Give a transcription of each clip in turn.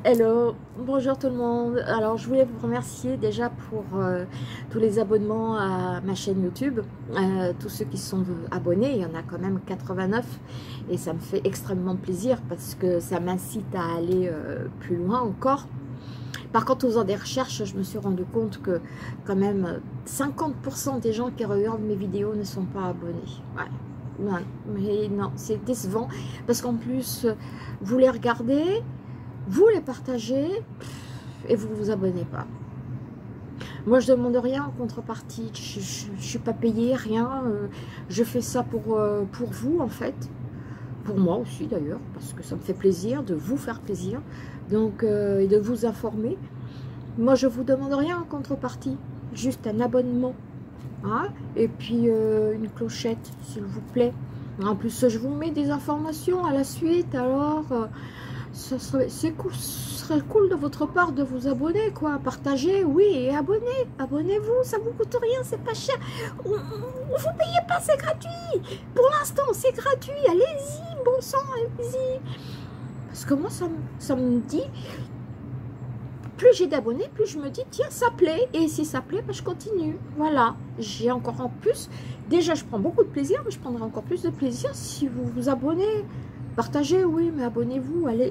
Hello, bonjour tout le monde. Alors je voulais vous remercier déjà pour tous les abonnements à ma chaîne YouTube, tous ceux qui sont abonnés, il y en a quand même 89 et ça me fait extrêmement plaisir parce que ça m'incite à aller plus loin encore. Par contre, en faisant des recherches, je me suis rendu compte que quand même 50% des gens qui regardent mes vidéos ne sont pas abonnés. Ouais. Non, mais non, c'est décevant parce qu'en plus, vous les regardez, vous les partagez et vous ne vous abonnez pas. Moi, je ne demande rien en contrepartie. Je ne suis pas payée, rien. Je fais ça pour vous, en fait. Pour moi aussi, d'ailleurs, parce que ça me fait plaisir de vous faire plaisir. Donc, et de vous informer. Moi, je ne vous demande rien en contrepartie. Juste un abonnement. Hein, et puis, une clochette, s'il vous plaît. En plus, je vous mets des informations à la suite. Alors... ce serait cool de votre part de vous abonner, quoi. Partagez, oui, et abonnez-vous, ça vous coûte rien, c'est pas cher. Vous payez pas, c'est gratuit. Pour l'instant, c'est gratuit. Allez-y, bon sang, allez-y. Parce que moi, ça me dit, plus j'ai d'abonnés, plus je me dis, tiens, ça plaît. Et si ça plaît, ben, je continue. Voilà, j'ai encore en plus. Déjà, je prends beaucoup de plaisir, mais je prendrai encore plus de plaisir si vous vous abonnez. Partagez, oui, mais abonnez-vous, allez.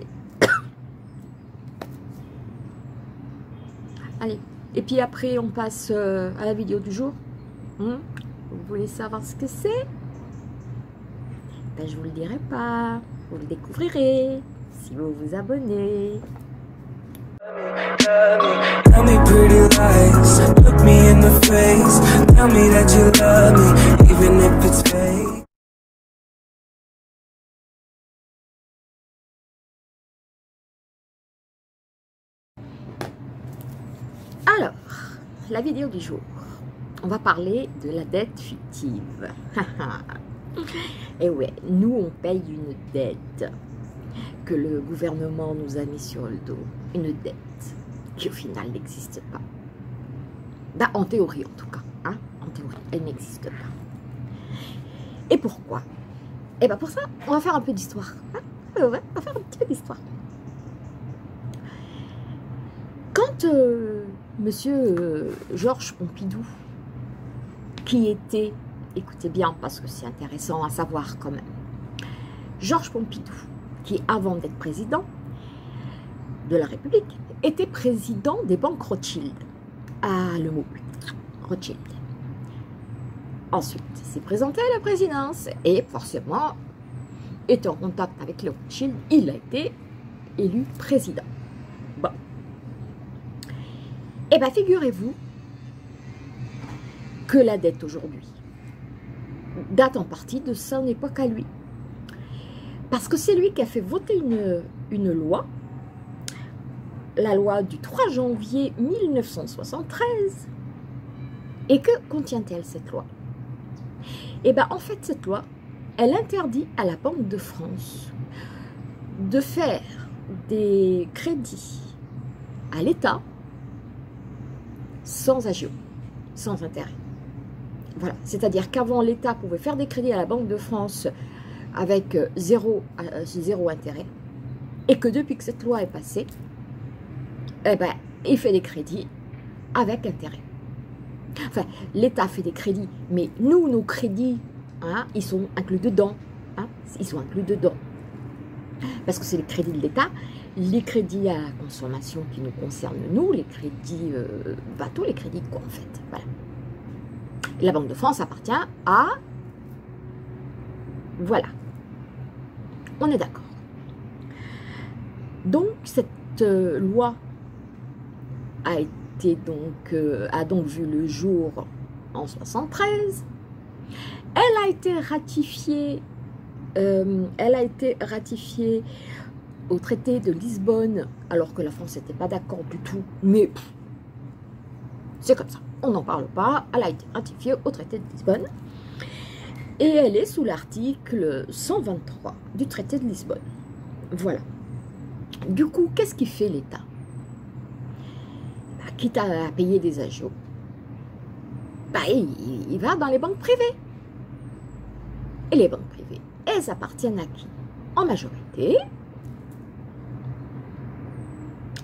Allez. Et puis après, on passe à la vidéo du jour. Vous voulez savoir ce que c'est? Ben, je vous le dirai pas. Vous le découvrirez si vous vous abonnez. Tell me pretty lies, look me in the face, tell me that you love me, even if it's fake. Alors, la vidéo du jour, on va parler de la dette fictive. Et ouais, nous on paye une dette que le gouvernement nous a mis sur le dos. Une dette qui au final n'existe pas. Ben, en théorie en tout cas. Hein, en théorie, elle n'existe pas. Et pourquoi? Et bien pour ça, on va faire un peu d'histoire. Hein, on va faire un petit peu d'histoire. Quand monsieur Georges Pompidou, qui était, écoutez bien parce que c'est intéressant à savoir quand même, Georges Pompidou, qui avant d'être président de la République, était président des banques Rothschild. Ah, le mot, Rothschild. Ensuite, s'est présenté à la présidence et forcément, étant en contact avec les Rothschild, il a été élu président. Bon. Eh bien, figurez-vous que la dette aujourd'hui date en partie de son époque à lui. Parce que c'est lui qui a fait voter une loi, la loi du 3 janvier 1973. Et que contient-elle cette loi? Eh bien, en fait, cette loi, elle interdit à la Banque de France de faire des crédits à l'État sans agio, sans intérêt. Voilà, c'est-à-dire qu'avant, l'État pouvait faire des crédits à la Banque de France avec zéro intérêt, et que depuis que cette loi est passée, eh ben, il fait des crédits avec intérêt. Enfin, l'État fait des crédits, mais nous, nos crédits, hein, ils sont inclus dedans. Hein, ils sont inclus dedans. Parce que c'est les crédits de l'État, les crédits à la consommation qui nous concernent, nous, les crédits bateaux, les crédits quoi en fait. Voilà. Et la Banque de France appartient à... Voilà. On est d'accord. Donc, cette loi a donc vu le jour en 1973. Elle a été ratifiée au traité de Lisbonne, alors que la France n'était pas d'accord du tout, mais c'est comme ça, on n'en parle pas. Elle a été ratifiée au traité de Lisbonne et elle est sous l'article 123 du traité de Lisbonne. Voilà. Du coup, qu'est-ce qu'il fait l'État? Quitte à payer des agios, il va dans les banques privées. Et les banques privées, elles appartiennent à qui? En majorité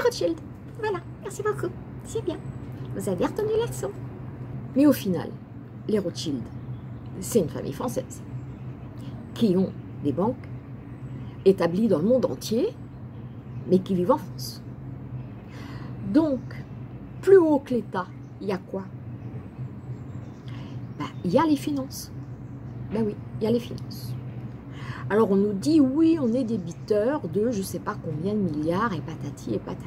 Rothschild. Voilà, merci beaucoup. C'est bien. Vous avez retenu la leçon. Mais au final, les Rothschild, c'est une famille française qui ont des banques établies dans le monde entier, mais qui vivent en France. Donc, plus haut que l'État, il y a quoi? Ben, il y a les finances. Ben oui, il y a les finances. Alors on nous dit, oui, on est débiteurs de je ne sais pas combien de milliards et patati et patata.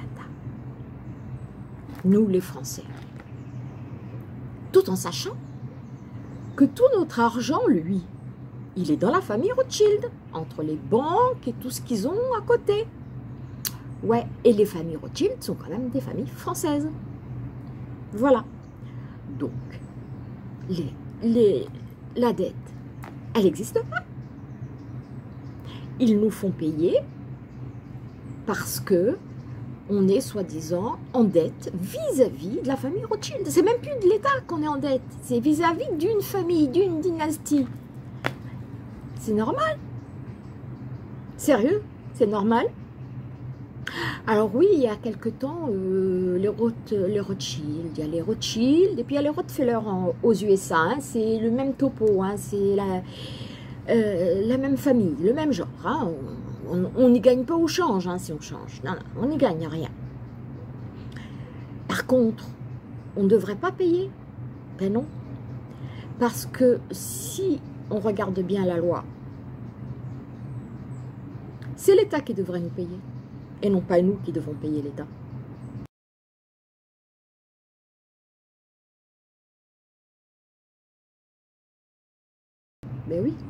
Nous, les Français. Tout en sachant que tout notre argent, lui, il est dans la famille Rothschild, entre les banques et tout ce qu'ils ont à côté. Ouais, et les familles Rothschild sont quand même des familles françaises. Voilà. Donc, la dette, elle n'existe pas. Ils nous font payer parce que on est soi-disant en dette vis-à-vis de la famille Rothschild. C'est même plus de l'État qu'on est en dette, c'est vis-à-vis d'une famille, d'une dynastie. C'est normal. Sérieux, c'est normal. Alors oui, il y a quelque temps, les Rothschild, il y a les Rothschild et puis il y a les Rockefeller aux USA. Hein, c'est le même topo, hein, c'est la même famille, le même genre. Hein, on n'y gagne pas au change hein, si on change. Non, non, on n'y gagne rien. Par contre, on ne devrait pas payer. Ben non. Parce que si on regarde bien la loi, c'est l'État qui devrait nous payer. Et non pas nous qui devons payer l'État. Ben oui.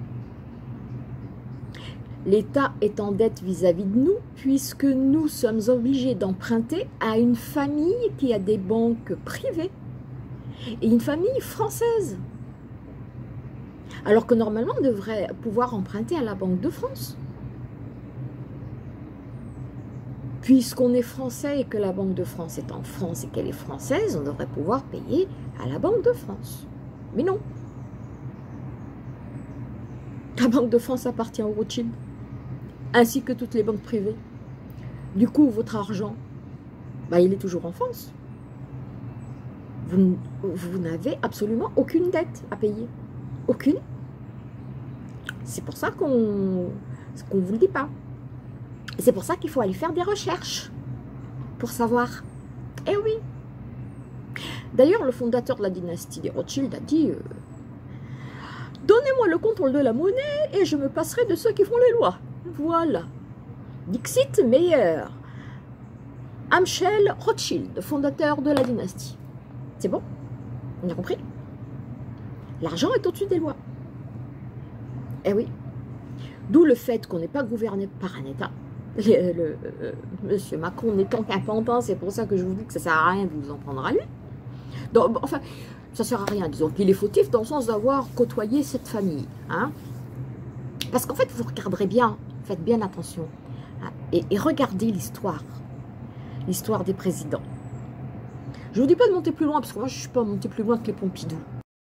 L'État est en dette vis-à-vis de nous, puisque nous sommes obligés d'emprunter à une famille qui a des banques privées et une famille française. Alors que normalement, on devrait pouvoir emprunter à la Banque de France. Puisqu'on est français et que la Banque de France est en France et qu'elle est française, on devrait pouvoir payer à la Banque de France. Mais non. La Banque de France appartient aux Rothschild, ainsi que toutes les banques privées. Du coup, votre argent, bah, il est toujours en France. Vous n'avez absolument aucune dette à payer. Aucune. C'est pour ça qu'on ne vous le dit pas. C'est pour ça qu'il faut aller faire des recherches pour savoir. Eh oui. D'ailleurs, le fondateur de la dynastie des Rothschild a dit donnez-moi le contrôle de la monnaie et je me passerai de ceux qui font les lois. Voilà. Dixit Meyer. Amschel Rothschild, fondateur de la dynastie. C'est bon? On a compris? L'argent est au-dessus des lois. Eh oui. D'où le fait qu'on n'est pas gouverné par un État. Monsieur Macron n'étant qu'un pantin, c'est pour ça que je vous dis que ça ne sert à rien de vous en prendre à lui. Donc, enfin, ça ne sert à rien, disons qu'il est fautif dans le sens d'avoir côtoyé cette famille. Hein. Parce qu'en fait, vous regarderez bien, faites bien attention, hein, et regardez l'histoire des présidents. Je ne vous dis pas de monter plus loin, parce que moi, je ne suis pas montée plus loin que les Pompidou.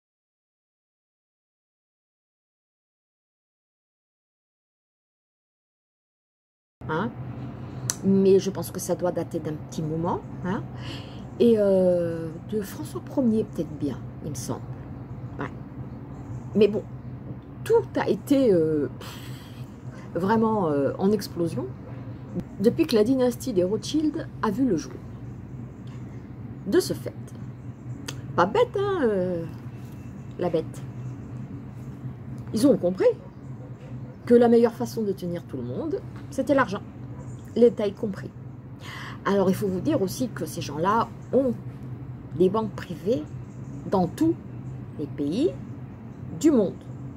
Hein, mais je pense que ça doit dater d'un petit moment. Hein, et de François Ier, peut-être bien, il me semble. Ouais. Mais bon, tout a été vraiment en explosion depuis que la dynastie des Rothschild a vu le jour. De ce fait, pas bête, hein, la bête. Ils ont compris que la meilleure façon de tenir tout le monde, c'était l'argent, l'État y compris. Alors, il faut vous dire aussi que ces gens-là ont des banques privées dans tous les pays du monde.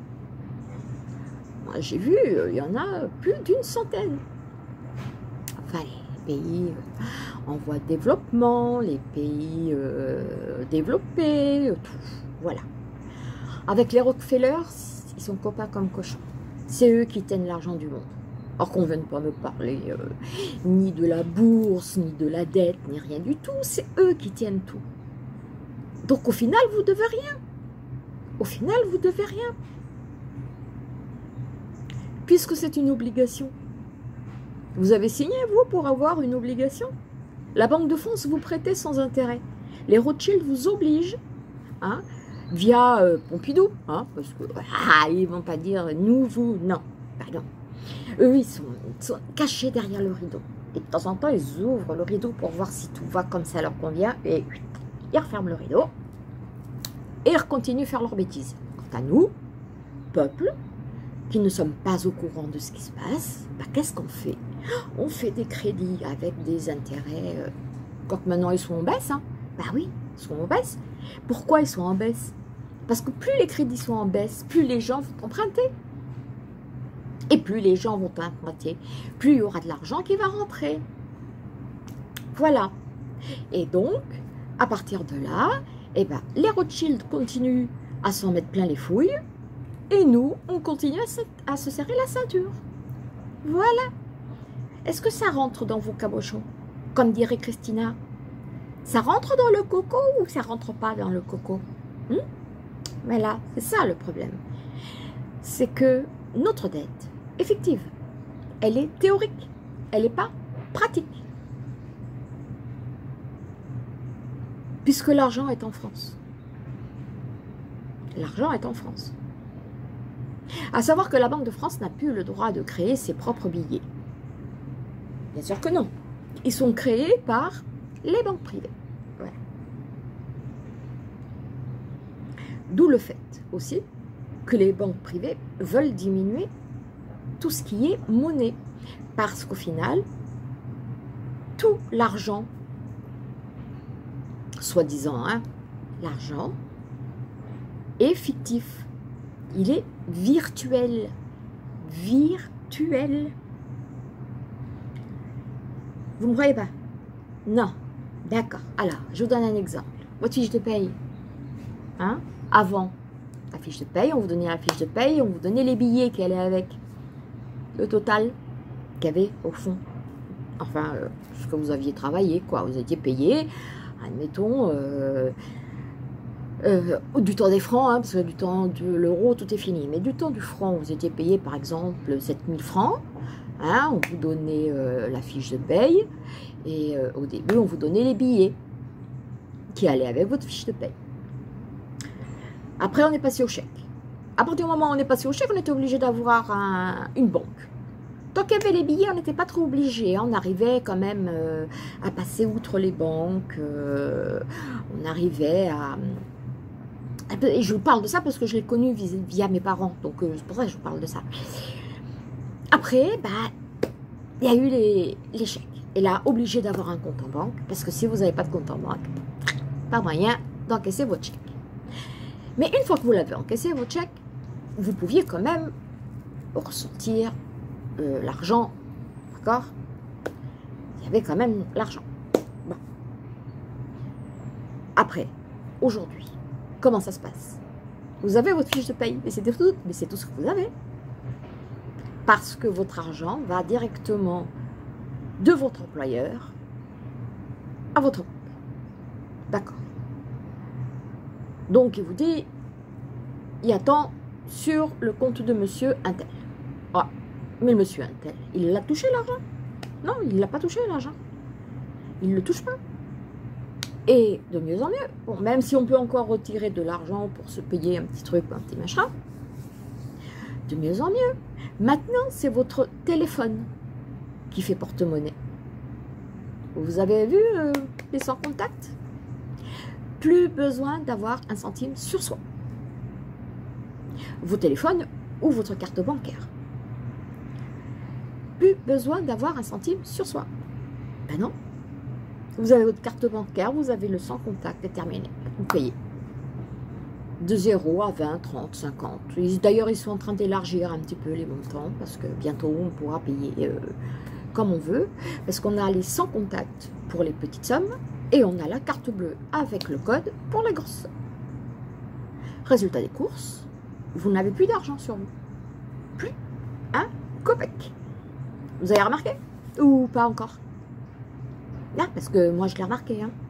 Moi, j'ai vu, il y en a plus d'une centaine. Enfin, les pays en voie de développement, les pays développés, tout, voilà. Avec les Rockefeller, ils sont copains comme cochons. C'est eux qui tiennent l'argent du monde. Or qu'on ne vienne pas me parler ni de la bourse, ni de la dette, ni rien du tout. C'est eux qui tiennent tout. Donc au final, vous ne devez rien. Au final, vous ne devez rien. Puisque c'est une obligation. Vous avez signé, vous, pour avoir une obligation? La Banque de France vous prêtez sans intérêt. Les Rothschild vous obligent, hein, via Pompidou, hein, parce que ils vont pas dire nous, vous, non, pardon. Eux, ils sont cachés derrière le rideau. Et de temps en temps, ils ouvrent le rideau pour voir si tout va comme ça leur convient. Et ils referment le rideau. Et ils continuent à faire leurs bêtises. Quant à nous, peuple, qui ne sommes pas au courant de ce qui se passe, bah, qu'est-ce qu'on fait? On fait des crédits avec des intérêts. Quand maintenant ils sont en baisse, hein. Bah oui, ils sont en baisse. Pourquoi ils sont en baisse? Parce que plus les crédits sont en baisse, plus les gens vont emprunter. Et plus les gens vont emprunter, plus il y aura de l'argent qui va rentrer. Voilà. Et donc, à partir de là, eh ben, les Rothschild continuent à s'en mettre plein les fouilles, et nous, on continue à se serrer la ceinture. Voilà. Est-ce que ça rentre dans vos cabochons? Comme dirait Christina, ça rentre dans le coco ou ça rentre pas dans le coco? Mais là, c'est ça le problème. C'est que notre dette effective, elle est théorique, elle n'est pas pratique. Puisque l'argent est en France. L'argent est en France. À savoir que la Banque de France n'a plus le droit de créer ses propres billets. Bien sûr que non. Ils sont créés par les banques privées. Voilà. D'où le fait aussi que les banques privées veulent diminuer tout ce qui est monnaie. Parce qu'au final, tout l'argent, soi-disant, hein, l'argent est fictif. Il est virtuel. Virtuel. Vous ne me croyez pas? Non. D'accord. Alors, je vous donne un exemple. Votre fiche de paye. Hein? Avant, la fiche de paye, on vous donnait la fiche de paye, on vous donnait les billets qui allaient avec. Le total qu'il y avait au fond. Enfin, ce que vous aviez travaillé, quoi. Vous étiez payé, admettons, du temps des francs, hein, parce que du temps de l'euro, tout est fini. Mais du temps du franc, vous étiez payé, par exemple, 7000 francs. Hein, on vous donnait la fiche de paye. Et au début, on vous donnait les billets qui allaient avec votre fiche de paye. Après, on est passé au chèque. À partir du moment où on est passé au chèque, on était obligé d'avoir une banque. Tant qu'il y avait les billets, on n'était pas trop obligé. On arrivait quand même à passer outre les banques. On arrivait à... Et je vous parle de ça parce que je l'ai connu via mes parents. Donc, c'est pour ça que je vous parle de ça. Après, bah, il y a eu les chèques. Et là, obligé d'avoir un compte en banque. Parce que si vous n'avez pas de compte en banque, pas moyen d'encaisser votre chèque. Mais une fois que vous l'avez encaissé, votre chèque, vous pouviez quand même ressortir l'argent, d'accord? Il y avait quand même l'argent. Bon. Après, aujourd'hui, comment ça se passe? Vous avez votre fiche de paye, mais c'est tout ce que vous avez. Parce que votre argent va directement de votre employeur à votre banque. D'accord. Donc, il vous dit, il y a tant sur le compte de monsieur Intel. Ah, mais le monsieur Intel, il l'a touché l'argent? Non, il ne l'a pas touché l'argent. Il ne le touche pas. Et de mieux en mieux, bon, même si on peut encore retirer de l'argent pour se payer un petit truc, un petit machin, de mieux en mieux. Maintenant, c'est votre téléphone qui fait porte-monnaie. Vous avez vu les sans contact? Plus besoin d'avoir un centime sur soi. Vos téléphones ou votre carte bancaire. Plus besoin d'avoir un centime sur soi. Ben non. Vous avez votre carte bancaire, vous avez le sans contact, c'est terminé. Vous payez. De 0 à 20, 30, 50. D'ailleurs, ils sont en train d'élargir un petit peu les montants parce que bientôt, on pourra payer comme on veut. Parce qu'on a les sans contact pour les petites sommes et on a la carte bleue avec le code pour les grosses sommes. Résultat des courses, vous n'avez plus d'argent sur vous. Plus un copec. Vous avez remarqué? Ou pas encore? Là, parce que moi, je l'ai remarqué. Hein.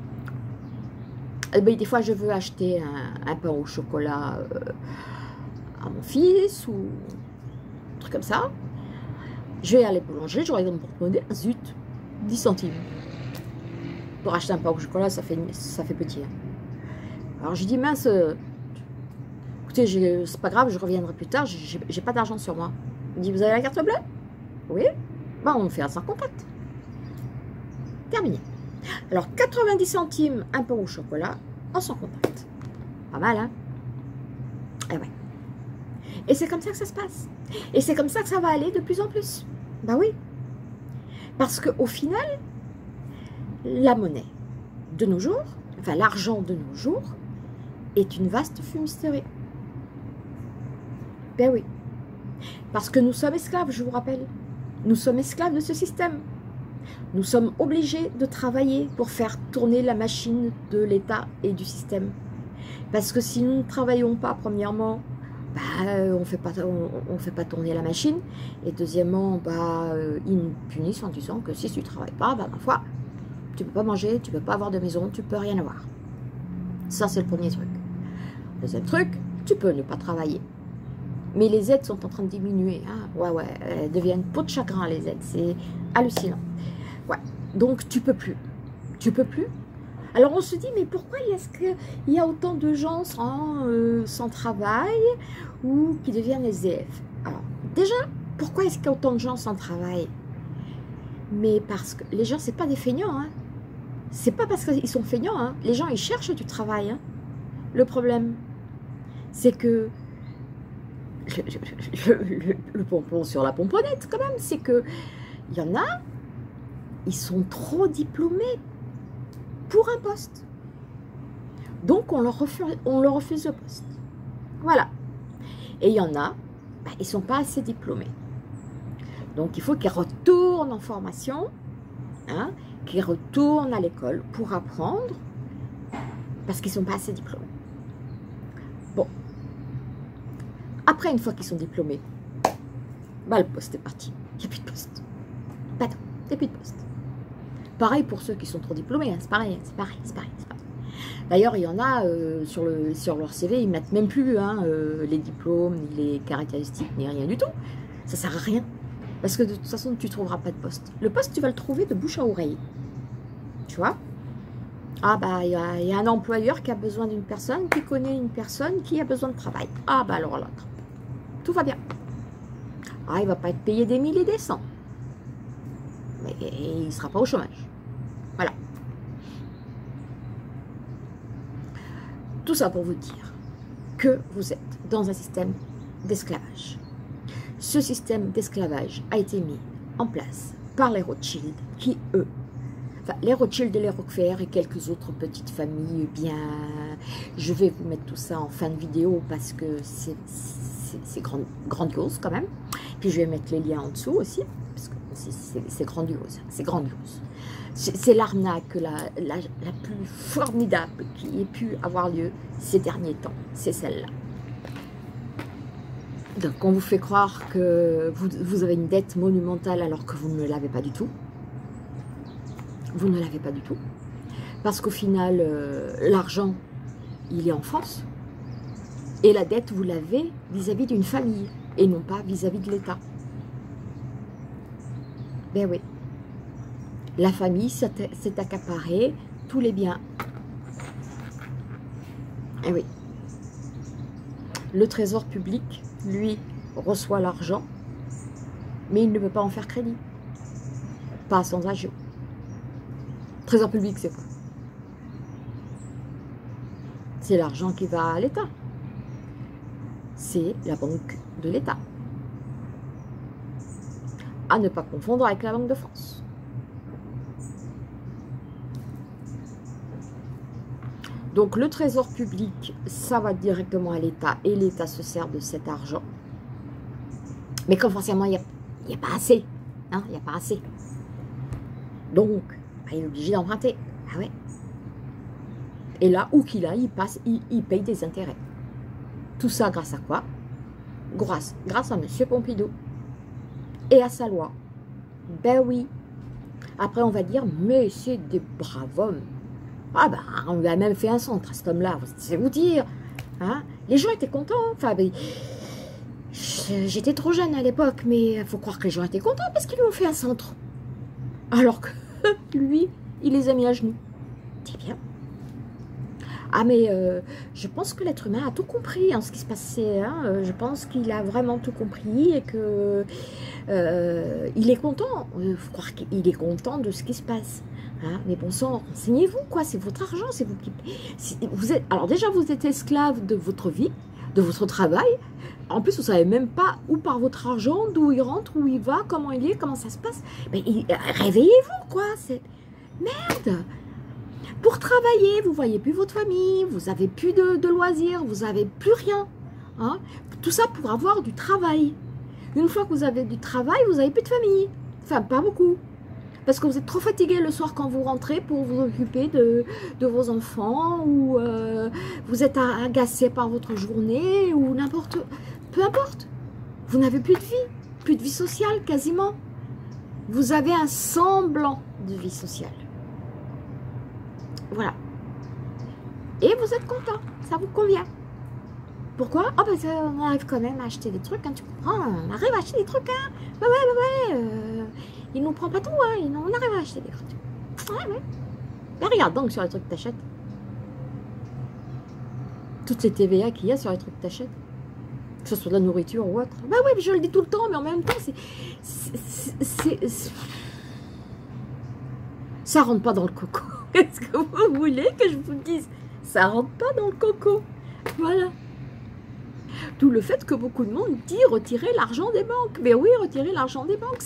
Ben, des fois, je veux acheter un pain au chocolat à mon fils ou un truc comme ça. Je vais aller à la boulangerie, j'aurai mon porte-monnaie, zut, 10 centimes. Pour acheter un pain au chocolat, ça fait petit. Hein. Alors je dis, mince, écoutez, c'est pas grave, je reviendrai plus tard, j'ai pas d'argent sur moi. Il dit, vous avez la carte bleue? Oui. Bah, on fait un sans contact. Terminé. Alors, 90 centimes, un pain au chocolat, en sans contact. Pas mal, hein? Eh ouais. Et c'est comme ça que ça se passe. Et c'est comme ça que ça va aller de plus en plus. Bah oui. Parce qu'au final, la monnaie de nos jours, enfin l'argent de nos jours, est une vaste fumisterie. Ben oui. Parce que nous sommes esclaves, je vous rappelle. Nous sommes esclaves de ce système. Nous sommes obligés de travailler pour faire tourner la machine de l'État et du système. Parce que si nous ne travaillons pas, premièrement, bah, on fait pas tourner la machine. Et deuxièmement, bah, ils nous punissent en disant que si tu ne travailles pas, bah, ma foi, tu ne peux pas manger, tu ne peux pas avoir de maison, tu ne peux rien avoir. Ça, c'est le premier truc. Le deuxième truc, tu peux ne pas travailler. Mais les aides sont en train de diminuer. Hein. Ouais, elles deviennent peau de chagrin, les aides. C'est hallucinant. Ouais, donc tu peux plus. Tu peux plus. Alors on se dit, mais pourquoi est-ce qu'il y a autant de gens sans travail ou qui deviennent SDF? Alors déjà, pourquoi est-ce qu'il y a autant de gens sans travail? Mais parce que les gens, c'est pas des feignants. Hein. C'est pas parce qu'ils sont feignants. Hein. Les gens, ils cherchent du travail. Hein. Le problème, c'est que le pompon sur la pomponnette, quand même, c'est que il y en a, ils sont trop diplômés pour un poste. Donc, on leur refuse le poste. Voilà. Et il y en a, bah, ils ne sont pas assez diplômés. Donc, il faut qu'ils retournent en formation, hein, qu'ils retournent à l'école pour apprendre, parce qu'ils ne sont pas assez diplômés. Bon. Après, une fois qu'ils sont diplômés, bah, le poste est parti. Il n'y a plus de poste. Bah non, il n'y a plus de poste. Pareil pour ceux qui sont trop diplômés, hein, c'est pareil. D'ailleurs, il y en a sur leur CV, ils ne mettent même plus hein, les diplômes, ni les caractéristiques, ni rien du tout. Ça ne sert à rien. Parce que de toute façon, tu ne trouveras pas de poste. Le poste, tu vas le trouver de bouche à oreille. Tu vois? Ah bah, il y a un employeur qui a besoin d'une personne, qui connaît une personne qui a besoin de travail. Ah bah alors là, tout va bien. Ah, il ne va pas être payé des 1000 et des 100. Mais il ne sera pas au chômage. Voilà. Tout ça pour vous dire que vous êtes dans un système d'esclavage. Ce système d'esclavage a été mis en place par les Rothschild qui, eux, enfin, les Rothschild et les Rockefeller et quelques autres petites familles, bien, je vais vous mettre tout ça en fin de vidéo parce que c'est grandiose quand même. Puis je vais mettre les liens en dessous aussi, parce que c'est grandiose, c'est grandiose. C'est l'arnaque la plus formidable qui ait pu avoir lieu ces derniers temps, c'est celle-là. Donc on vous fait croire que vous avez une dette monumentale alors que vous ne l'avez pas du tout. Vous ne l'avez pas du tout. Parce qu'au final, l'argent, il est en France. Et la dette, vous l'avez vis-à-vis d'une famille et non pas vis-à-vis de l'État. Ben oui. La famille s'est accaparée tous les biens. Et oui. Le trésor public, lui, reçoit l'argent, mais il ne peut pas en faire crédit. Pas sans agio. Trésor public, c'est quoi? C'est l'argent qui va à l'État. C'est la banque de l'État. À ne pas confondre avec la Banque de France. Donc le trésor public, ça va directement à l'État et l'État se sert de cet argent. Mais comme forcément, il n'y a pas assez. Hein, il n'y a pas assez. Donc, bah, il est obligé d'emprunter. Ah ouais. Et là, où qu'il aille, il paye des intérêts. Tout ça grâce à quoi? Grâce à M. Pompidou. Et à sa loi. Ben oui. Après, on va dire, mais c'est des braves hommes. Ah ben, on lui a même fait un centre à cet homme-là. C'est vous dire. Hein, les gens étaient contents. Enfin, ben, j'étais trop jeune à l'époque, mais il faut croire que les gens étaient contents parce qu'ils lui ont fait un centre. Alors que lui, il les a mis à genoux. écoutez bien. Ah mais je pense que l'être humain a tout compris en ce qui se passait. Hein. Je pense qu'il a vraiment tout compris et que il est content. Il faut croire qu'il est content de ce qui se passe. Hein. Mais bon sang, renseignez-vous quoi. C'est votre argent, c'est vous qui. Vous êtes. Alors déjà vous êtes esclave de votre vie, de votre travail. En plus vous savez même pas où part votre argent, d'où il rentre, où il va, comment il est, comment ça se passe. Mais réveillez-vous quoi. C'est merde. Pour travailler, vous voyez plus votre famille, vous avez plus de loisirs, vous avez plus rien. Hein. Tout ça pour avoir du travail. Une fois que vous avez du travail, vous n'avez plus de famille. Enfin, pas beaucoup. Parce que vous êtes trop fatigué le soir quand vous rentrez pour vous occuper de vos enfants ou vous êtes agacé par votre journée ou n'importe... Peu importe. Vous n'avez plus de vie sociale quasiment. Vous avez un semblant de vie sociale. Voilà. Et vous êtes content, ça vous convient. Pourquoi? Ah ben on arrive quand même à acheter des trucs, hein, tu comprends? On arrive à acheter des trucs, hein. Ouais. Il nous prend pas tout, hein. On arrive à acheter des trucs. Ouais. Ben, regarde donc sur les trucs que t'achètes. Toutes les TVA qu'il y a sur les trucs que t'achètes. Que ce soit de la nourriture ou autre. Ben oui, je le dis tout le temps, mais en même temps, ça rentre pas dans le coco. Qu'est-ce que vous voulez que je vous dise? Ça rentre pas dans le coco. Voilà. D'où le fait que beaucoup de monde dit retirer l'argent des banques. Mais oui, retirer l'argent des banques,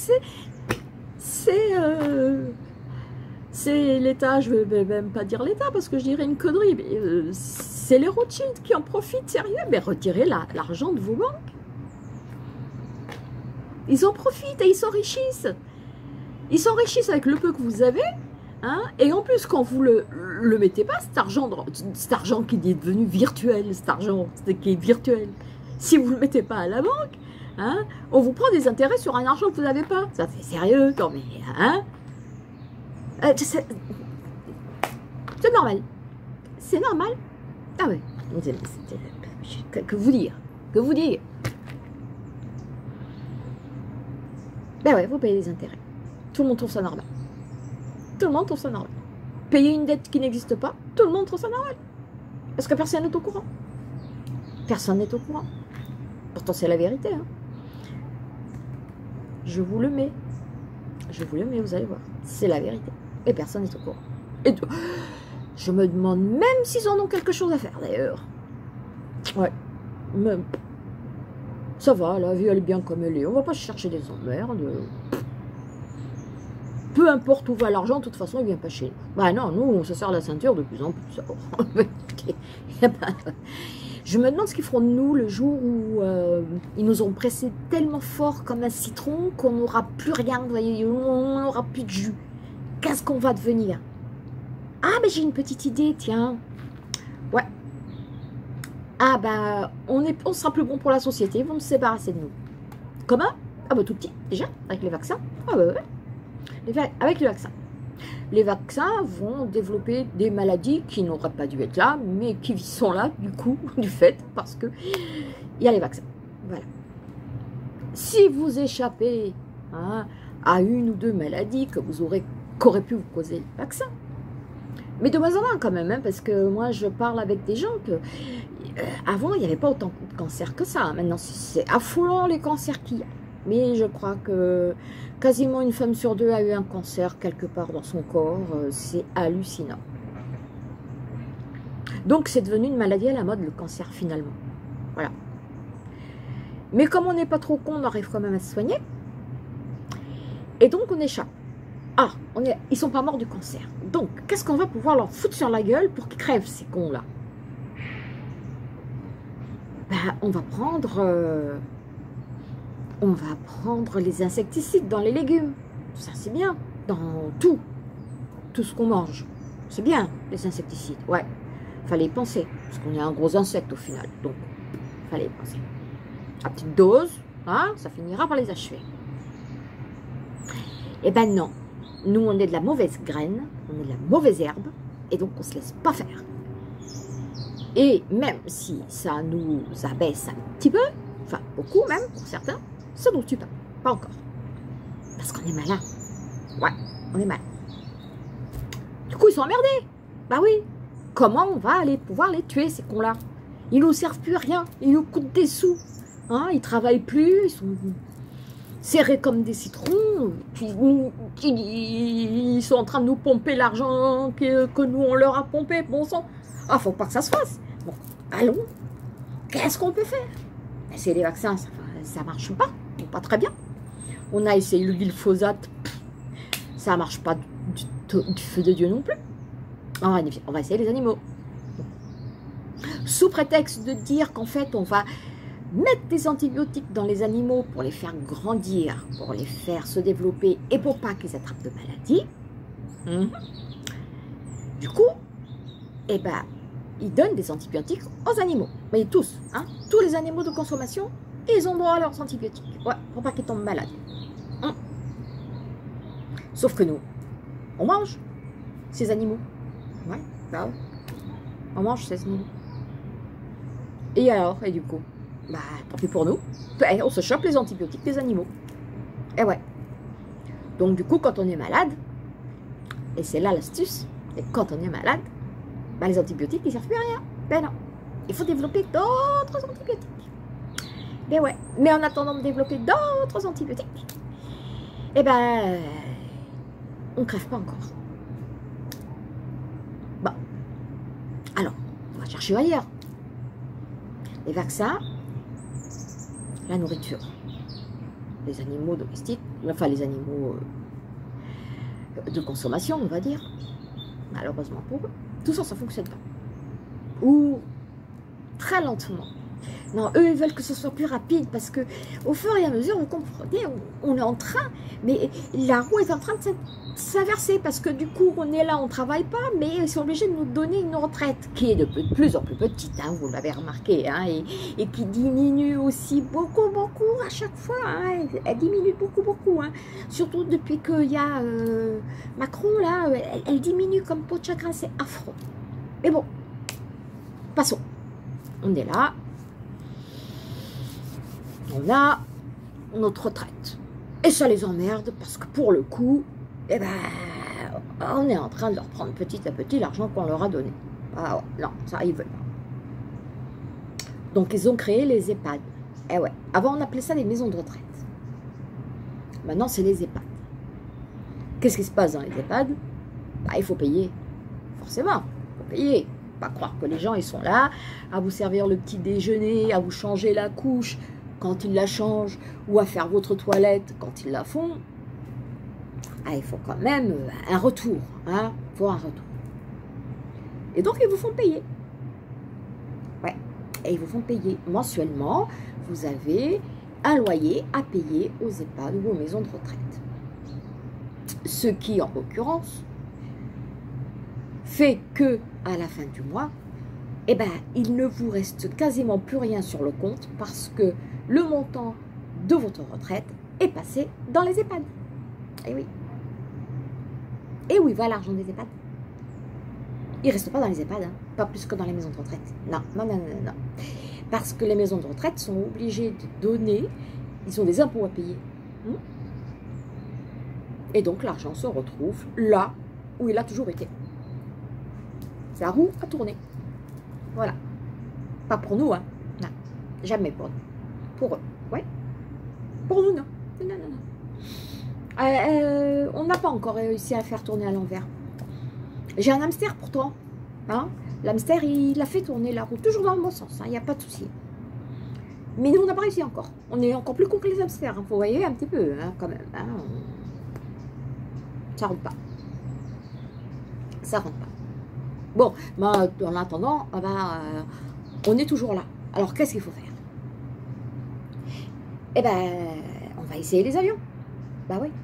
c'est l'État. Je ne vais même pas dire l'État parce que je dirais une connerie. Mais c'est les Rothschild qui en profitent, sérieux. Mais retirez l'argent de vos banques. Ils en profitent et ils s'enrichissent. Ils s'enrichissent avec le peu que vous avez. Hein, et en plus, quand vous le mettez pas, cet argent qui est devenu virtuel, cet argent qui est virtuel, si vous ne le mettez pas à la banque, hein, on vous prend des intérêts sur un argent que vous n'avez pas. Ça c'est sérieux, quand même. Hein, c'est normal. C'est normal. Ah ouais. Que vous dire? Que vous dire? Ben ouais, vous payez des intérêts. Tout le monde trouve ça normal. Tout le monde trouve ça normal. Payer une dette qui n'existe pas, tout le monde trouve ça normal. Parce que personne n'est au courant. Personne n'est au courant. Pourtant, c'est la vérité. Hein. Je vous le mets. Je vous le mets, vous allez voir. C'est la vérité. Et personne n'est au courant. Et je me demande même s'ils en ont quelque chose à faire, d'ailleurs. Ouais. Même. Ça va, la vie, elle est bien comme elle est. On va pas chercher des emmerdes. Peu importe où va l'argent, de toute façon, il vient pas chez nous. Bah non, nous, on se serre la ceinture de plus en plus. Je me demande ce qu'ils feront de nous le jour où ils nous ont pressé tellement fort comme un citron qu'on n'aura plus rien, vous voyez, on n'aura plus de jus. Qu'est-ce qu'on va devenir? Ah, mais j'ai une petite idée, tiens. Ouais. Ah, bah, on sera plus bon pour la société, ils vont se séparer de nous. Comment? Ah, bah, tout petit, déjà, avec les vaccins. Ah, bah, ouais. Avec les vaccins. Les vaccins vont développer des maladies qui n'auraient pas dû être là, mais qui sont là, du coup, du fait, parce que il y a les vaccins. Voilà. Si vous échappez hein, à une ou deux maladies qu'auraient pu vous causer le vaccin, mais de moins en moins quand même, hein, parce que moi je parle avec des gens que avant il n'y avait pas autant de cancers que ça. Maintenant c'est affolant les cancers qu'il y a. Mais je crois que quasiment une femme sur deux a eu un cancer quelque part dans son corps. C'est hallucinant. Donc c'est devenu une maladie à la mode, le cancer finalement. Voilà. Mais comme on n'est pas trop con, on arrive quand même à se soigner. Et donc on échappe. Ah, ils sont pas morts du cancer. Donc, qu'est-ce qu'on va pouvoir leur foutre sur la gueule pour qu'ils crèvent, ces cons-là? Ben, on va prendre les insecticides dans les légumes. Ça, c'est bien. Dans tout ce qu'on mange. C'est bien, les insecticides. Ouais, fallait y penser. Parce qu'on est un gros insecte au final. Donc, fallait y penser. À petite dose, hein, ça finira par les achever. Eh ben non. Nous, on est de la mauvaise graine, on est de la mauvaise herbe, et donc on ne se laisse pas faire. Et même si ça nous abaisse un petit peu, enfin beaucoup même, pour certains, ça ne nous tue pas. Pas encore. Parce qu'on est malin. Ouais, on est malin. Du coup, ils sont emmerdés. Bah oui, comment on va aller pouvoir les tuer, ces cons-là? Ils nous servent plus à rien, ils nous coûtent des sous. Hein, ils travaillent plus, ils sont serrés comme des citrons, ils sont en train de nous pomper l'argent que nous on leur a pompé, bon sang. Ah, faut pas que ça se fasse. Bon, allons, qu'est-ce qu'on peut faire? Essayer les vaccins, ça marche pas très bien. On a essayé le glyphosate, ça marche pas du feu de Dieu non plus. On va essayer les animaux. Sous prétexte de dire qu'en fait, on va mettre des antibiotiques dans les animaux pour les faire grandir, pour les faire se développer et pour pas qu'ils attrapent de maladies. Du coup, eh ben, ils donnent des antibiotiques aux animaux. Mais tous, hein, tous les animaux de consommation, ils ont droit à leurs antibiotiques. Ouais, pour pas qu'ils tombent malades. Sauf que nous, on mange ces animaux. Ouais, bah ouais. On mange ces animaux. Et alors, et du coup, bah, tant pis pour nous, on se chope les antibiotiques des animaux. Et ouais. Donc du coup, quand on est malade, et c'est là l'astuce, et quand on est malade, bah, les antibiotiques, ils ne servent plus à rien. Ben non. Il faut développer d'autres antibiotiques. Ben ouais. Mais en attendant de développer d'autres antibiotiques, eh ben, on ne crève pas encore. Bon. Alors, on va chercher ailleurs. Les vaccins, la nourriture, les animaux domestiques, enfin les animaux de consommation, on va dire, malheureusement pour eux, tout ça, ça ne fonctionne pas. Ou très lentement. Non, eux, ils veulent que ce soit plus rapide parce que au fur et à mesure, vous comprenez, on est en train, mais la roue est en train de s'inverser parce que du coup, on est là, on ne travaille pas, mais ils sont obligés de nous donner une retraite qui est de plus en plus petite, hein, vous l'avez remarqué, hein, et qui diminue aussi beaucoup à chaque fois. Hein, elle diminue beaucoup. Hein, surtout depuis qu'il y a Macron, là, elle diminue comme peau de chagrin, c'est affreux. Mais bon, passons. On est là. On a notre retraite. Et ça les emmerde parce que pour le coup, eh ben, on est en train de leur prendre petit à petit l'argent qu'on leur a donné. Ah ouais, non, ça, ils veulent pas. Donc, ils ont créé les EHPAD. Eh ouais, avant, on appelait ça les maisons de retraite. Maintenant, c'est les EHPAD. Qu'est-ce qui se passe dans les EHPAD? Bah, il faut payer. Forcément, il faut payer. Pas croire que les gens, ils sont là à vous servir le petit déjeuner, à vous changer la couche quand ils la changent, ou à faire votre toilette quand ils la font. Ah, il faut quand même un retour, hein, il faut un retour. Et donc, ils vous font payer. Ouais, et ils vous font payer mensuellement. Vous avez un loyer à payer aux EHPAD ou aux maisons de retraite. Ce qui, en l'occurrence, fait que, à la fin du mois, eh ben, il ne vous reste quasiment plus rien sur le compte parce que le montant de votre retraite est passé dans les EHPAD. Et oui. Et où il va l'argent des EHPAD? Il ne reste pas dans les EHPAD, hein, pas plus que dans les maisons de retraite. Non. Parce que les maisons de retraite sont obligées de donner, ils ont des impôts à payer. Et donc l'argent se retrouve là où il a toujours été. La roue a tourné. Voilà. Pas pour nous, hein. Non. Jamais pour nous. Pour eux. Ouais. Pour nous, non. Non. On n'a pas encore réussi à faire tourner à l'envers. J'ai un hamster pourtant. Hein. L'hamster, il a fait tourner la roue. Toujours dans le bon sens. Il n'y a pas de souci. Mais nous, on n'a pas réussi encore. On est encore plus con que les hamsters. Vous voyez un petit peu, hein, quand même. Hein. Ça rentre pas. Ça rentre pas. Bon, bah, en attendant, on est toujours là. Alors, qu'est-ce qu'il faut faire? Eh ben, on va essayer les avions. Bah oui.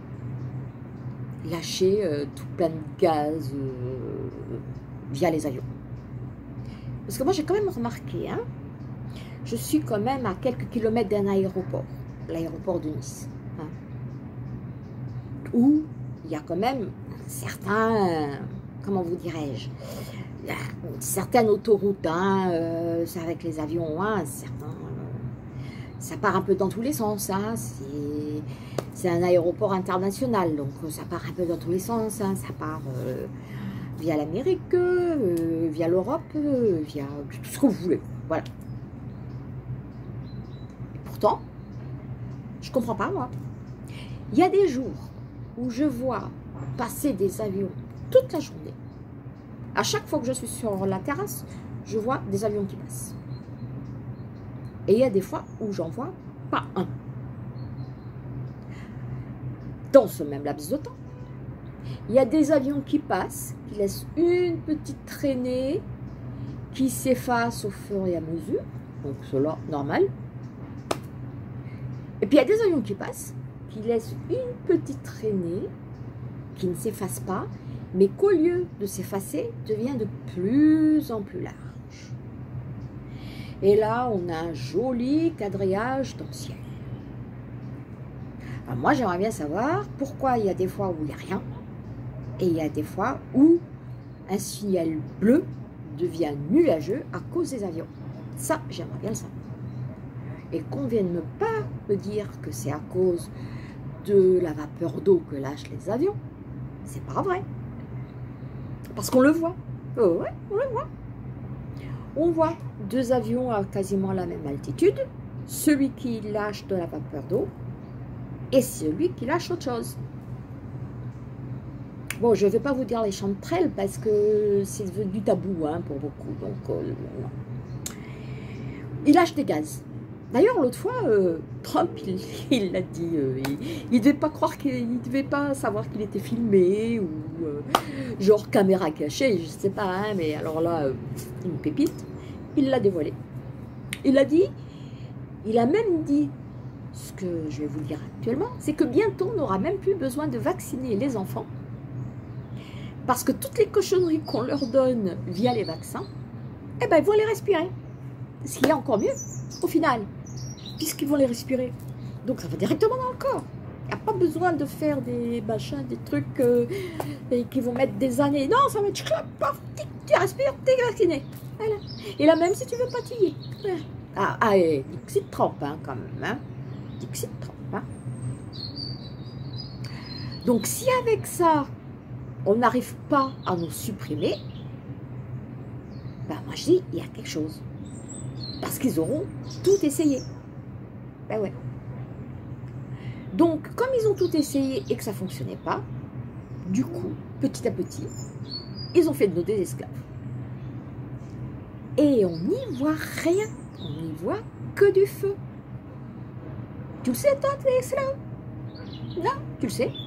Lâcher tout plein de gaz via les avions. Parce que moi, j'ai quand même remarqué, hein, je suis quand même à quelques kilomètres d'un aéroport, l'aéroport de Nice, hein, où il y a quand même un certain, comment vous dirais-je, une certaine autoroute, hein, c'est avec les avions, hein, ça part un peu dans tous les sens, hein, c'est un aéroport international, donc ça part un peu dans tous les sens, hein, ça part via l'Amérique, via l'Europe, via tout ce que vous voulez. Voilà. Et pourtant, je comprends pas, moi. Il y a des jours où je vois passer des avions toute la journée. À chaque fois que je suis sur la terrasse, je vois des avions qui passent. Et il y a des fois où j'en vois pas un. Dans ce même laps de temps, il y a des avions qui passent, qui laissent une petite traînée, qui s'efface au fur et à mesure. Donc cela, normal. Et puis il y a des avions qui passent, qui laissent une petite traînée, qui ne s'efface pas, mais qu'au lieu de s'effacer, devient de plus en plus large. Et là, on a un joli quadrillage dans le ciel. Alors moi, j'aimerais bien savoir pourquoi il y a des fois où il n'y a rien, et il y a des fois où un ciel bleu devient nuageux à cause des avions. Ça, j'aimerais bien le savoir. Et qu'on vienne pas me dire que c'est à cause de la vapeur d'eau que lâchent les avions, c'est pas vrai. Parce qu'on le voit. Oh ouais, on le voit. On voit deux avions à quasiment la même altitude, celui qui lâche de la vapeur d'eau et celui qui lâche autre chose. Bon, je ne vais pas vous dire les chanterelles parce que c'est devenu tabou hein, pour beaucoup. Donc, non. Il lâche des gaz. D'ailleurs, l'autre fois, Trump, il l'a dit, il ne devait pas croire qu'il ne devait pas savoir qu'il était filmé ou genre caméra cachée, je ne sais pas, hein, mais alors là, une pépite, il l'a dévoilé. Il a dit, il a même dit, ce que je vais vous dire actuellement, c'est que bientôt, on n'aura même plus besoin de vacciner les enfants parce que toutes les cochonneries qu'on leur donne via les vaccins, eh ben, ils vont les respirer. Ce qui est encore mieux, au final, puisqu'ils vont les respirer. Donc ça va directement dans le corps. Il n'y a pas besoin de faire des machins, des trucs qui vont mettre des années. Non, ça va être paf, tu respires, tu es vacciné. Voilà. Et là même si tu veux pas, tu y es. Ah, et Dixit trempe, hein, quand même. Hein. Dixit trempe. Hein. Donc si avec ça, on n'arrive pas à nous supprimer, ben moi je dis, il y a quelque chose. Parce qu'ils auront tout essayé. Ben ouais. Donc, comme ils ont tout essayé et que ça ne fonctionnait pas, du coup, petit à petit, ils ont fait de nous des esclaves. Et on n'y voit rien. On n'y voit que du feu. Tu le sais, toi, tu es esclave? Non, tu le sais.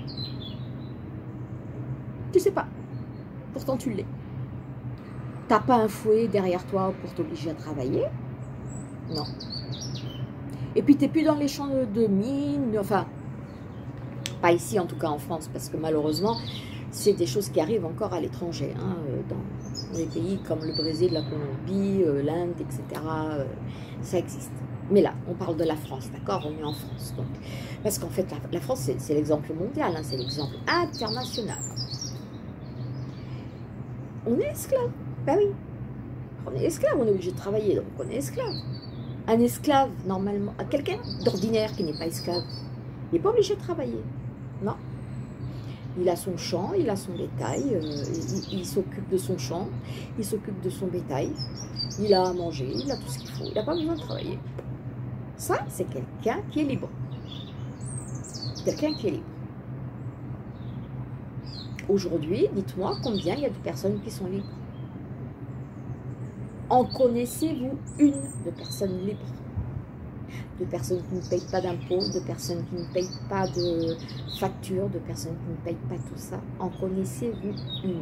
Tu sais pas. Pourtant, tu l'es. T'as pas un fouet derrière toi pour t'obliger à travailler? Non. Et puis t'es plus dans les champs de mines, enfin, pas ici en tout cas en France, parce que malheureusement, c'est des choses qui arrivent encore à l'étranger, hein, dans les pays comme le Brésil, la Colombie, l'Inde, etc. Ça existe. Mais là, on parle de la France, d'accord? On est en France. Donc, parce qu'en fait, la France, c'est l'exemple mondial, hein, c'est l'exemple international. On est esclave. Ben oui, on est esclave, on est obligé de travailler, donc on est esclave. Un esclave, normalement, quelqu'un d'ordinaire qui n'est pas esclave, il n'est pas obligé de travailler, non. Il a son champ, il a son bétail, il s'occupe de son champ, il s'occupe de son bétail, il a à manger, il a tout ce qu'il faut, il n'a pas besoin de travailler. Ça, c'est quelqu'un qui est libre. Quelqu'un qui est libre. Aujourd'hui, dites-moi combien il y a de personnes qui sont libres. En connaissez-vous une de personnes libres? De personnes qui ne payent pas d'impôts, de personnes qui ne payent pas de factures, de personnes qui ne payent pas tout ça? En connaissez-vous une?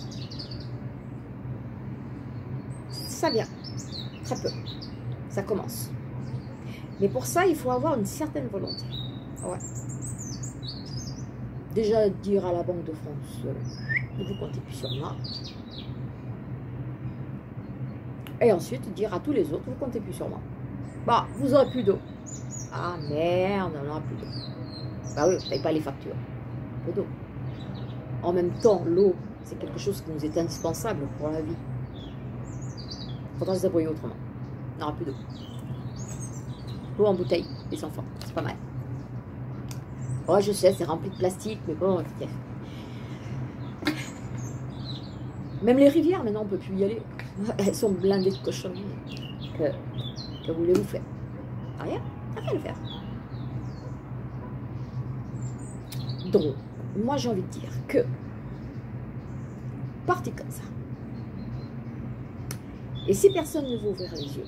Ça vient, très peu, ça commence. Mais pour ça, il faut avoir une certaine volonté. Ouais. Déjà, dire à la Banque de France, vous comptez plus sur moi. Et ensuite, dire à tous les autres, vous comptez plus sur moi. Bah, vous n'aurez plus d'eau. Ah merde, on n'aura plus d'eau. Bah oui, vous ne payez pas les factures. Peu d'eau. En même temps, l'eau, c'est quelque chose qui nous est indispensable pour la vie. Il faudra se débrouiller autrement. On n'aura plus d'eau. L'eau en bouteille, les enfants, c'est pas mal. Oh, je sais, c'est rempli de plastique, mais bon, Même les rivières, maintenant, on ne peut plus y aller. Elles sont blindées de cochonneries. Que voulez-vous faire? Rien, rien à faire. Donc, moi, j'ai envie de dire que partez comme ça. Et si personne ne veut ouvrir les yeux,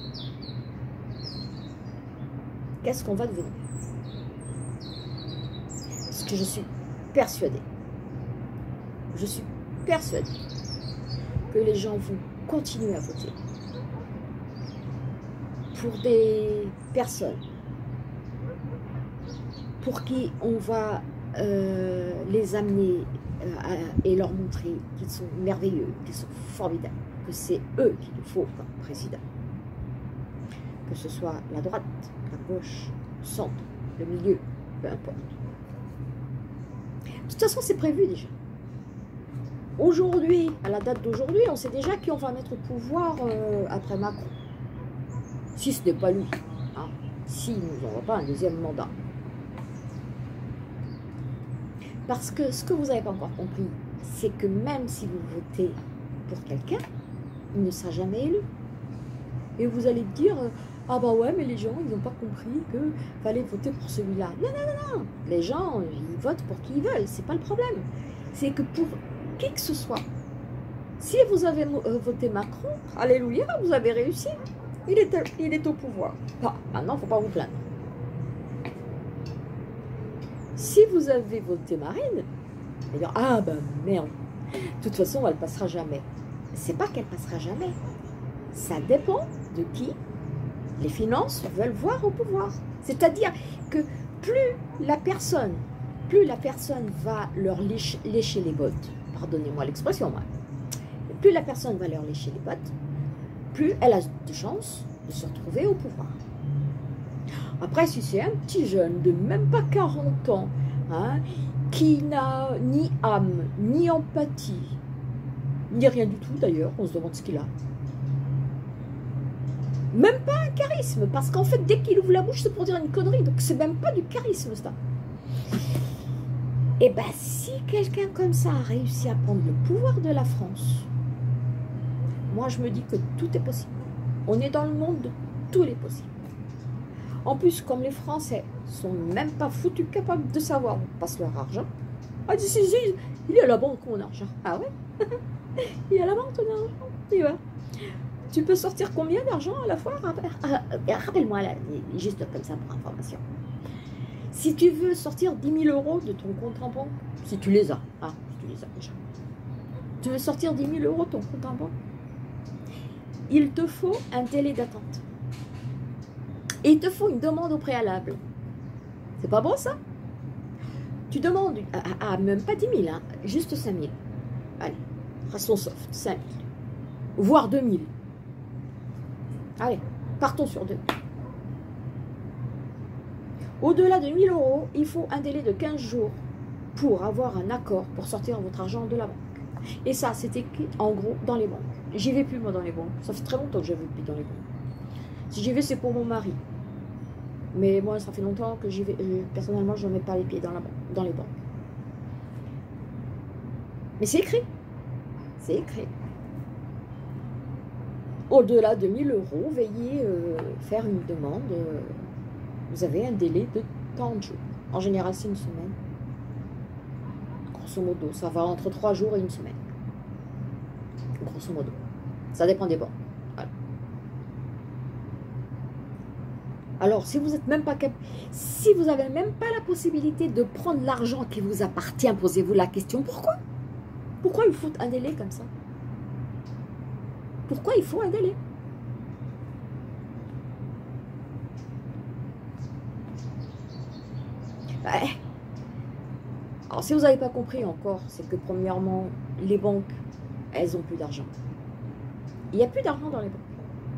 qu'est-ce qu'on va devenir? Parce que je suis persuadée que les gens vont continuer à voter pour des personnes pour qui on va les amener et leur montrer qu'ils sont merveilleux, qu'ils sont formidables, que c'est eux qu'il faut comme président. Que ce soit la droite, la gauche, le centre, le milieu, peu importe. De toute façon, c'est prévu déjà. Aujourd'hui, à la date d'aujourd'hui, on sait déjà qui on va mettre au pouvoir après Macron. Si ce n'est pas lui. Hein, s'il ne nous envoie pas un deuxième mandat. Parce que ce que vous n'avez pas encore compris, c'est que même si vous votez pour quelqu'un, il ne sera jamais élu. Et vous allez dire, ah bah ouais, mais les gens, ils n'ont pas compris qu'il fallait voter pour celui-là. Non, non, non, non. Les gens, ils votent pour qui ils veulent. C'est pas le problème. C'est que pour qui que ce soit, si vous avez voté Macron, alléluia, vous avez réussi. Il est au pouvoir. Ah, maintenant, il ne faut pas vous plaindre. Si vous avez voté Marine, et dire, ah ben merde, de toute façon, elle ne passera jamais. C'est pas qu'elle passera jamais. Ça dépend de qui les finances veulent voir au pouvoir. C'est-à-dire que plus la personne va leur lécher les bottes, pardonnez-moi l'expression, plus la personne va leur lécher les bottes, plus elle a de chances de se retrouver au pouvoir. Après, si c'est un petit jeune de même pas 40 ans, hein, qui n'a ni âme, ni empathie, ni rien du tout d'ailleurs, on se demande ce qu'il a. Même pas un charisme, parce qu'en fait, dès qu'il ouvre la bouche, c'est pour dire une connerie, donc c'est même pas du charisme, ça. Et bien, si quelqu'un comme ça a réussi à prendre le pouvoir de la France, moi je me dis que tout est possible. On est dans le monde de tous les possibles. En plus, comme les Français sont même pas foutus capables de savoir où passe leur argent, ah si, il est à la banque mon argent. Ah ouais. Il est à la banque ton argent. Tu vois. Tu peux sortir combien d'argent à la fois? Rappelle-moi là, juste comme ça pour information. Si tu veux sortir 10 000 € de ton compte en banque, si tu les as, hein, si tu les as déjà, tu veux sortir 10 000 € de ton compte en banque, il te faut un délai d'attente. Et il te faut une demande au préalable. C'est pas bon ça? Tu demandes, même pas 10 000, hein, juste 5 000. Allez, restons soft, 5 000. Voire 2 000. Allez, partons sur 2 000. Au-delà de 1 000 €, il faut un délai de 15 jours pour avoir un accord pour sortir votre argent de la banque. Et ça, c'est écrit en gros dans les banques. J'y vais plus moi dans les banques. Ça fait très longtemps que je vais plus dans les banques. Si j'y vais, c'est pour mon mari. Mais moi, ça fait longtemps que j'y vais. Personnellement, je ne mets pas les pieds dans les banques. Mais c'est écrit. C'est écrit. Au-delà de 1 000 €, veuillez faire une demande. Vous avez un délai de 30 jours. En général, c'est une semaine. Grosso modo, ça va entre 3 jours et une semaine. Grosso modo. Ça dépend des banques. Voilà. Alors, si vous êtes même pas capable, si vous n'avez même pas la possibilité de prendre l'argent qui vous appartient, posez-vous la question, pourquoi? Pourquoi il faut un délai comme ça? Pourquoi il faut un délai? Ouais. Alors, si vous n'avez pas compris encore, c'est que premièrement, les banques, elles n'ont plus d'argent. Il n'y a plus d'argent dans les banques.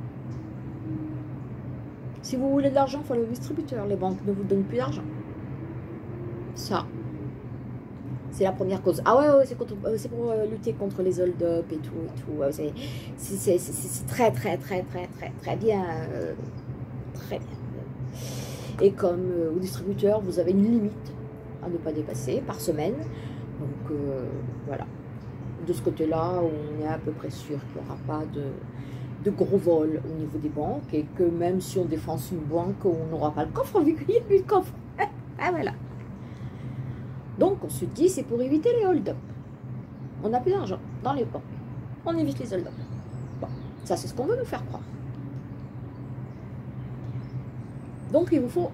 Si vous voulez de l'argent, il faut aller au distributeur. Les banques ne vous donnent plus d'argent. Ça, c'est la première cause. Ah ouais, c'est pour lutter contre les hold-up et tout. C'est très bien. Très bien. Et comme au distributeur, vous avez une limite à ne pas dépasser par semaine. Donc, voilà. de ce côté-là, on est à peu près sûr qu'il n'y aura pas de gros vols au niveau des banques et que même si on défonce une banque, on n'aura pas le coffre vu qu'il n'y a plus de coffre. Ah voilà. Donc on se dit, c'est pour éviter les hold-up. On n'a plus d'argent dans les banques. On évite les hold-up. Bon, ça c'est ce qu'on veut nous faire croire. Donc il vous faut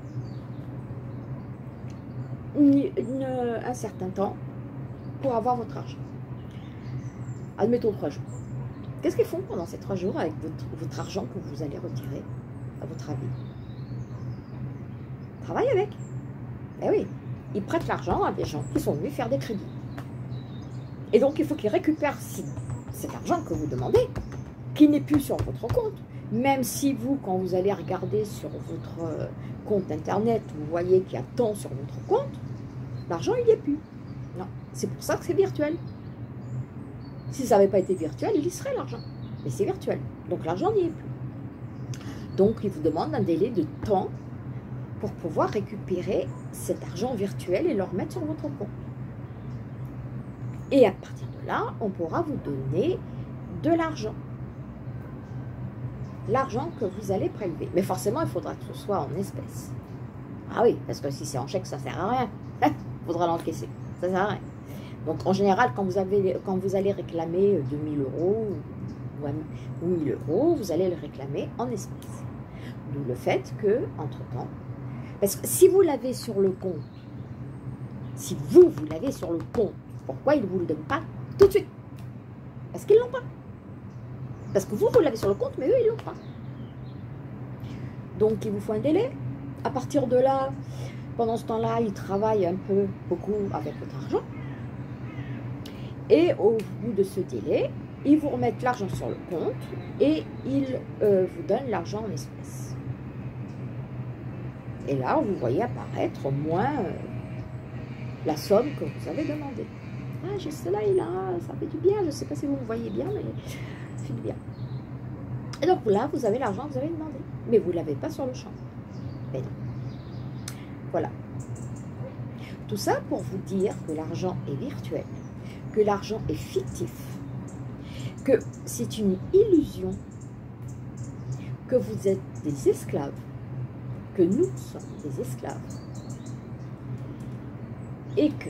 un certain temps pour avoir votre argent. Admettons 3 jours. Qu'est-ce qu'ils font pendant ces 3 jours avec votre argent que vous allez retirer, à votre avis? Travaille avec. Eh oui, ils prêtent l'argent à des gens qui sont venus faire des crédits. Et donc il faut qu'ils récupèrent cet argent que vous demandez, qui n'est plus sur votre compte. Même si vous, quand vous allez regarder sur votre compte internet, vous voyez qu'il y a tant sur votre compte, l'argent il n'y est plus. Non, c'est pour ça que c'est virtuel. Si ça n'avait pas été virtuel, il y serait l'argent. Mais c'est virtuel, donc l'argent n'y est plus. Donc il vous demande un délai de temps pour pouvoir récupérer cet argent virtuel et le remettre sur votre compte. Et à partir de là, on pourra vous donner de l'argent. L'argent que vous allez prélever. Mais forcément, il faudra que ce soit en espèces. Ah oui, parce que si c'est en chèque, ça ne sert à rien. Il faudra l'encaisser. Ça ne sert à rien. Donc, en général, quand vous allez réclamer 2000 € ou 1000 €, vous allez le réclamer en espèces. D'où le fait que, entre-temps, parce que si vous l'avez sur le compte, si vous l'avez sur le compte, pourquoi ils ne vous le donnent pas tout de suite? Parce qu'ils ne l'ont pas. Parce que vous l'avez sur le compte, mais eux, ils ne l'ont pas. Donc, il vous faut un délai. À partir de là, pendant ce temps-là, ils travaillent un peu, beaucoup avec votre argent. Et au bout de ce délai, ils vous remettent l'argent sur le compte et ils vous donnent l'argent en espèces. Et là, vous voyez apparaître au moins la somme que vous avez demandée. Ah, j'ai cela et là, ça fait du bien. Je ne sais pas si vous me voyez bien, mais ça fait du bien. Et donc là, vous avez l'argent que vous avez demandé. Mais vous ne l'avez pas sur le champ. Mais non. Voilà. Tout ça pour vous dire que l'argent est virtuel, que l'argent est fictif, que c'est une illusion, que vous êtes des esclaves, que nous sommes des esclaves, et que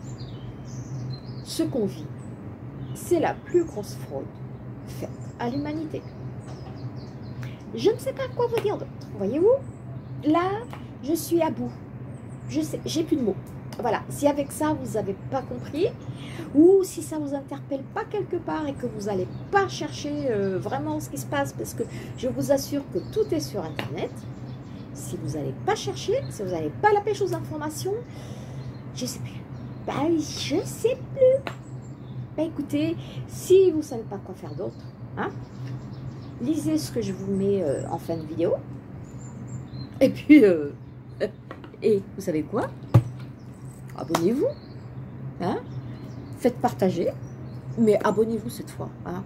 ce qu'on vit, c'est la plus grosse fraude faite à l'humanité. Je ne sais pas quoi vous dire d'autre. Voyez-vous, là, je suis à bout. Je sais, j'ai plus de mots. Voilà, si avec ça, vous n'avez pas compris, ou si ça ne vous interpelle pas quelque part et que vous n'allez pas chercher vraiment ce qui se passe, parce que je vous assure que tout est sur Internet, si vous n'allez pas chercher, si vous n'allez pas la pêche aux informations, je ne sais plus. Ben, je ne sais plus. Ben, écoutez, si vous ne savez pas quoi faire d'autre, hein, lisez ce que je vous mets en fin de vidéo. Et puis, et vous savez quoi? Abonnez-vous. Hein? Faites partager. Mais abonnez-vous cette fois. Hein?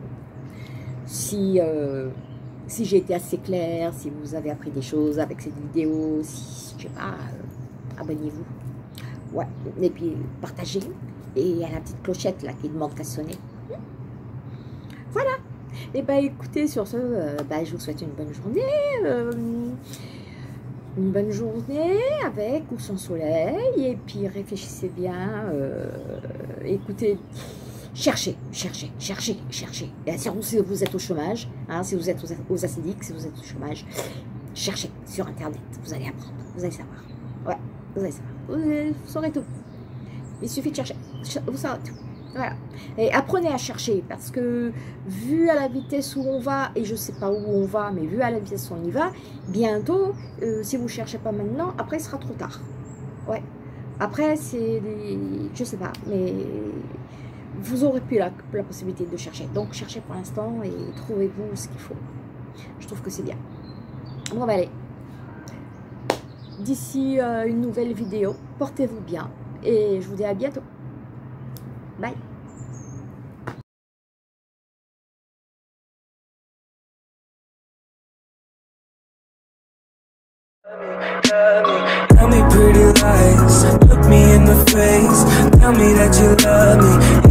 Si j'ai été assez claire, si vous avez appris des choses avec cette vidéo, si, je sais pas, abonnez-vous. Ouais. Et puis, partagez. Et il y a la petite clochette là qui demande qu'à sonner. Voilà. Et bien, écoutez, sur ce, je vous souhaite une bonne journée. Une bonne journée avec ou sans soleil. Et puis, réfléchissez bien. Écoutez, cherchez. Et si vous êtes au chômage, hein, si vous êtes aux ACDIC, si vous êtes au chômage, cherchez sur Internet. Vous allez apprendre. Vous allez savoir. Ouais, vous allez savoir. Vous saurez tout. Il suffit de chercher. Vous saurez tout. Voilà. Et apprenez à chercher parce que vu à la vitesse où on va, et je ne sais pas où on va, mais vu à la vitesse où on y va, bientôt, si vous ne cherchez pas maintenant, après, ce sera trop tard. Ouais. Après, c'est des... Je sais pas, mais vous aurez plus la possibilité de chercher. Donc, cherchez pour l'instant et trouvez-vous ce qu'il faut. Je trouve que c'est bien. Bon, allez. D'ici une nouvelle vidéo, portez-vous bien et je vous dis à bientôt. Bye. Tell me pretty lies, look me in the face. Tell me that you love me.